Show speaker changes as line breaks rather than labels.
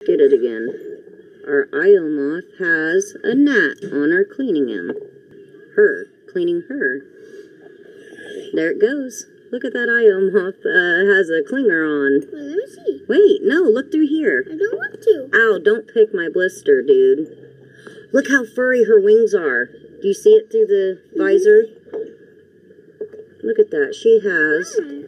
Get it again. Our Io moth has a gnat on her cleaning him. Cleaning her. There it goes. Look at that Io moth has a clinger on.
Wait, let me see.
Wait, no, look through here.
I don't want to.
Ow, don't pick my blister, dude. Look how furry her wings are. Do you see it through the visor? Look at that. She has